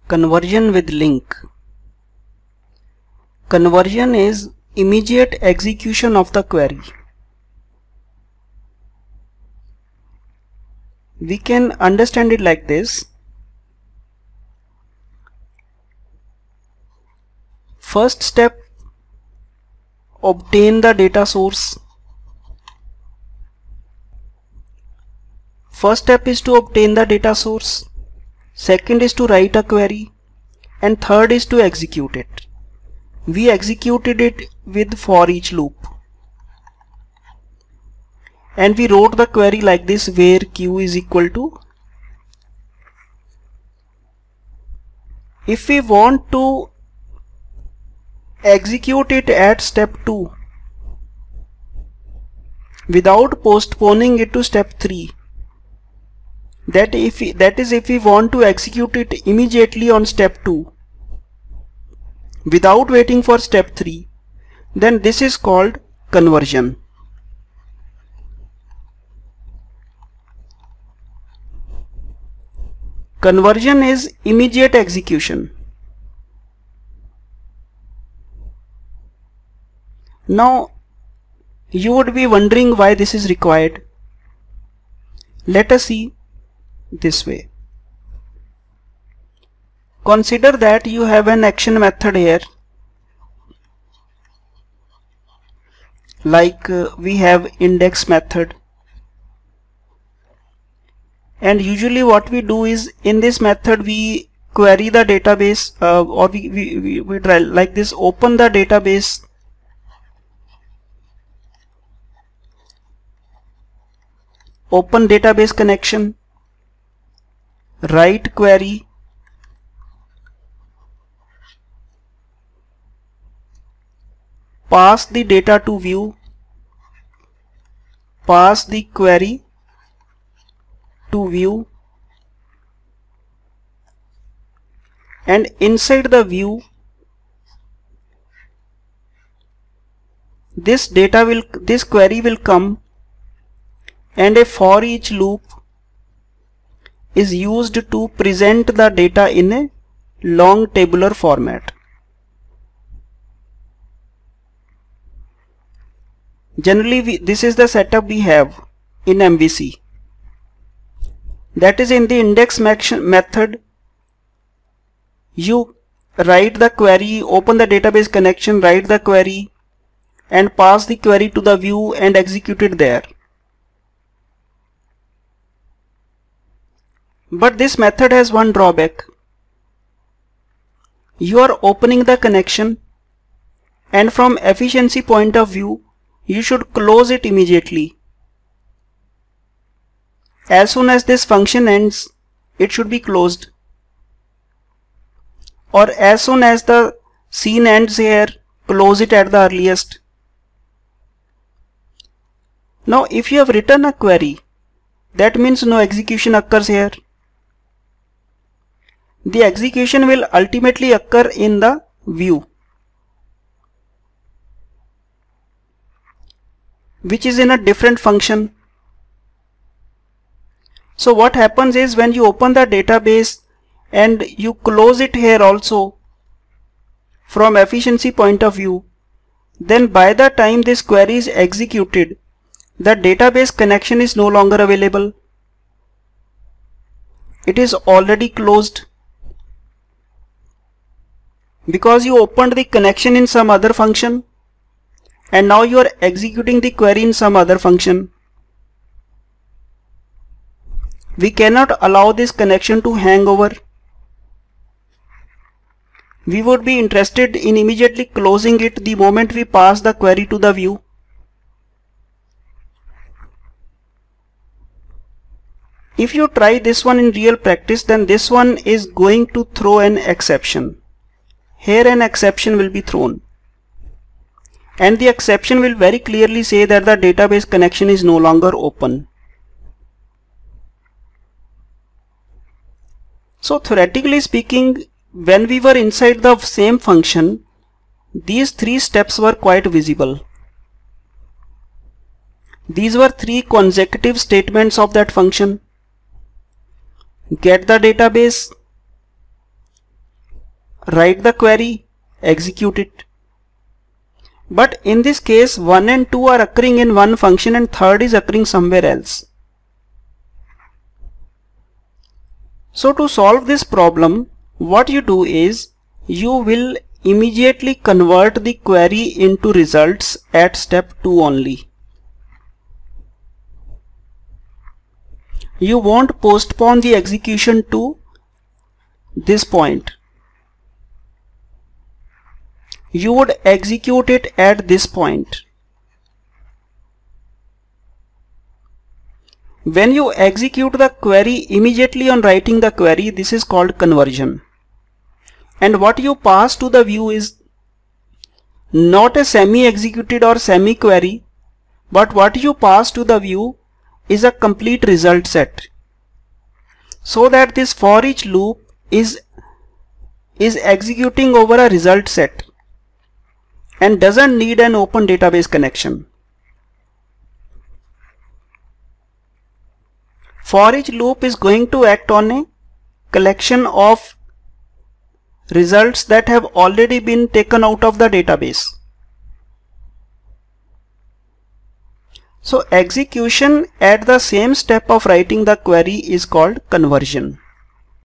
Conversion with link. Conversion is immediate execution of the query. We can understand it like this. First step, obtain the data source. First step is to obtain the data source. Second is to write a query, and third is to execute it. We executed it with for each loop, and we wrote the query like this, where q is equal to, if we want to execute it at step 2 without postponing it to step 3, that is if we want to execute it immediately on step 2 without waiting for step 3, then this is called conversion. Conversion is immediate execution. Now you would be wondering why this is required. Let us see this way. Consider that you have an action method here, like we have index method, and usually what we do is, in this method we query the database, or we try like this: open the database, open database connection, write query, pass the data to view, pass the query to view, and inside the view this query will come, and a for each loop is used to present the data in a long tabular format. Generally this is the setup we have in MVC. That is, in the index method you write the query, open the database connection, write the query, and pass the query to the view and execute it there. But this method has one drawback. You are opening the connection, and from efficiency point of view you should close it immediately. As soon as this function ends, it should be closed, or as soon as the scene ends here, close it at the earliest. Now if you have written a query, that means no execution occurs here. The execution will ultimately occur in the view, which is in a different function. So what happens is, when you open the database and you close it here also, from efficiency point of view, then by the time this query is executed, the database connection is no longer available. It is already closed, because you opened the connection in some other function, and now you are executing the query in some other function. We cannot allow this connection to hang over. We would be interested in immediately closing it the moment we pass the query to the view. If you try this one in real practice, then this one is going to throw an exception. Here an exception will be thrown, and the exception will very clearly say that the database connection is no longer open. So theoretically speaking, when we were inside the same function, these three steps were quite visible. These were three consecutive statements of that function: get the database, write the query, execute it. But in this case 1 and 2 are occurring in one function and third is occurring somewhere else. So to solve this problem, what you do is you will immediately convert the query into results at step 2 only. You won't postpone the execution to this point. You would execute it at this point. When you execute the query immediately on writing the query, this is called conversion. And what you pass to the view is not a semi-executed or semi-query, but what you pass to the view is a complete result set. So that this for each loop is executing over a result set and doesn't need an open database connection. For each loop is going to act on a collection of results that have already been taken out of the database. So execution at the same step of writing the query is called conversion.